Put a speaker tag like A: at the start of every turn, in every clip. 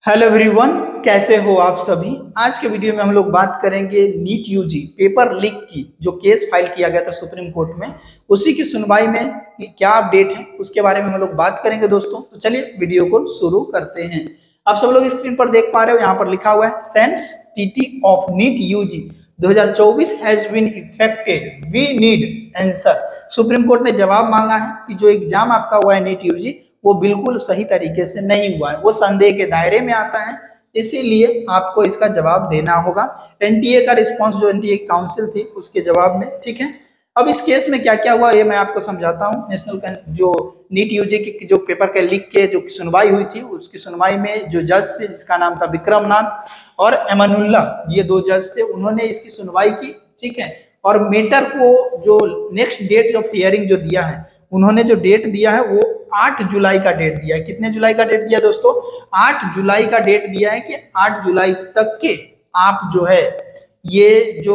A: Hello everyone, कैसे हो आप सभी। आज के वीडियो में हम लोग बात करेंगे नीट यूजी पेपर लीक की जो केस फाइल किया गया था सुप्रीम कोर्ट में, उसी की सुनवाई में क्या अपडेट है उसके बारे में हम लोग बात करेंगे दोस्तों। तो चलिए वीडियो को शुरू करते हैं। आप सब लोग स्क्रीन पर देख पा रहे हो, यहाँ पर लिखा हुआ है sanctity of NEET UG 2024 has been affected, we need answer. Supreme Court ने जवाब मांगा है कि जो एग्जाम आपका हुआ है नीट यूजी वो बिल्कुल सही तरीके से नहीं हुआ है, वो संदेह के दायरे में आता है, इसीलिए आपको इसका जवाब देना होगा। एनटीए का रिस्पांस जो एनटीए काउंसिल थी उसके जवाब में, ठीक है। अब इस केस में क्या क्या हुआ ये मैं आपको समझाता हूँ। नेशनल जो नीट यूजी की जो पेपर के लीक के जो सुनवाई हुई थी, उसकी सुनवाई में जो जज थे जिसका नाम था विक्रमनाथ और एमानुल्ला, ये दो जज थे, उन्होंने इसकी सुनवाई की, ठीक है। और मेटर को जो नेक्स्ट डेट ऑफ हियरिंग जो दिया है, उन्होंने जो डेट दिया है वो 8 जुलाई का डेट दिया है। कितने जुलाई का डेट दिया दोस्तों? 8 जुलाई का डेट दिया है कि 8 जुलाई तक के आप जो है ये जो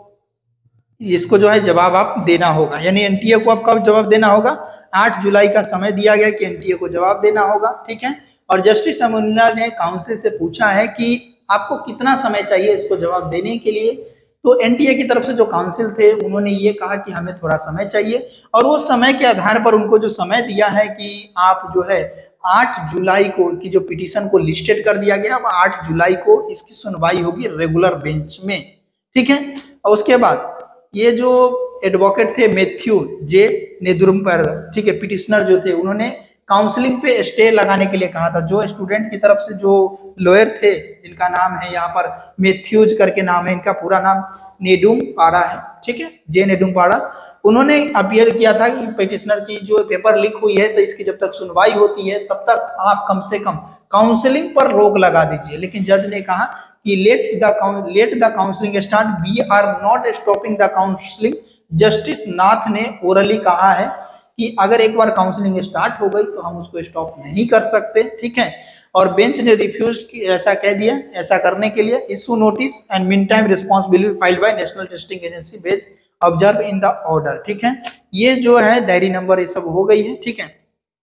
A: इसको जो है जवाब आप देना होगा, यानी एनटीए को आपका जवाब देना होगा। 8 जुलाई का समय दिया गया कि एनटीए को जवाब देना होगा, ठीक है। और जस्टिस अमुन्ना ने काउंसिल से पूछा है कि आपको कितना समय चाहिए इसको जवाब देने के लिए। तो एनटीए की तरफ से जो काउंसिल थे उन्होंने ये कहा कि हमें थोड़ा समय चाहिए, और वो समय के आधार पर उनको जो समय दिया है कि आप जो है 8 जुलाई को की जो पिटीशन को लिस्टेड कर दिया गया, अब 8 जुलाई को इसकी सुनवाई होगी रेगुलर बेंच में, ठीक है। और उसके बाद ये जो एडवोकेट थे मैथ्यू जे नेदुरम्पर, ठीक है, पिटिशनर जो थे, उन्होंने काउंसलिंग पे स्टे लगाने के लिए कहा था। जो स्टूडेंट की तरफ से जो लॉयर थे जिनका नाम है यहाँ पर मैथ्यूज करके नाम है, इनका पूरा नाम नेडुम पाड़ा है, ठीक है, जे नेडुम पाड़ा, उन्होंने अपील किया था कि पिटिशनर की जो पेपर लीक हुई है तो इसकी जब तक सुनवाई होती है तब तक आप कम से कम काउंसलिंग पर रोक लगा दीजिए। लेकिन जज ने कहा कि let the counselling start, we are not stopping the counselling. Justice Nath ने ओरली कहा है कि अगर एक बार काउंसलिंग स्टार्ट हो गई तो हम उसको स्टॉप नहीं कर सकते, ठीक है। और बेंच ने रिफ्यूज ऐसा कह दिया, ऐसा करने के लिए issue notice and mean time response will be filed by National Testing Agency based observe in the order, ठीक है। ये जो है डायरी नंबर ये सब हो गई है, ठीक है।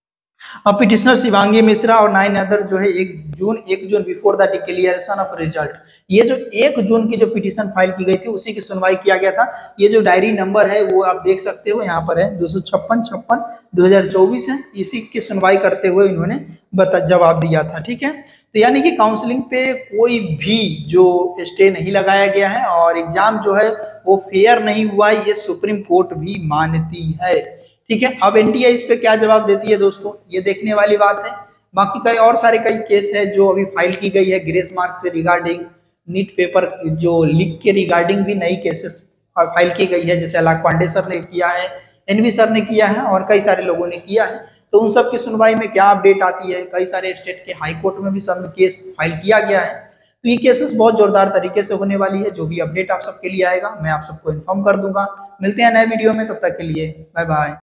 A: अब पिटिशनर शिवांगी मिश्रा और 9 अदर जो है 1 June before the declaration of result, ये जो 1 जून की जो पिटिशन फाइल की गई थी उसी की सुनवाई किया गया था। ये जो डायरी नंबर है वो आप देख सकते हो, यहाँ पर है 256 2024 है, इसी की सुनवाई करते हुए इन्होंने जवाब दिया था, ठीक है। तो यानी कि काउंसलिंग पे कोई भी जो स्टे नहीं लगाया गया है और एग्जाम जो है वो फेयर नहीं हुआ है, ये सुप्रीम कोर्ट भी मानती है, ठीक है। अब एनटीए इस पे क्या जवाब देती है दोस्तों, ये देखने वाली बात है। बाकी कई केस है जो अभी फाइल की गई है ग्रेस मार्क से रिगार्डिंग, नीट पेपर जो लीक के रिगार्डिंग भी नई केसेस फाइल की गई है, जैसे अलाक पांडे सर ने किया है, एनवी सर ने किया है और कई सारे लोगों ने किया है। तो उन सब की सुनवाई में क्या अपडेट आती है, कई सारे स्टेट के हाई कोर्ट में भी सब केस फाइल किया गया है। तो ये केसेस बहुत जोरदार तरीके से होने वाली है। जो भी अपडेट आप सबके लिए आएगा मैं आप सबको इन्फॉर्म कर दूंगा। मिलते हैं नए वीडियो में, तब तक के लिए बाय बाय।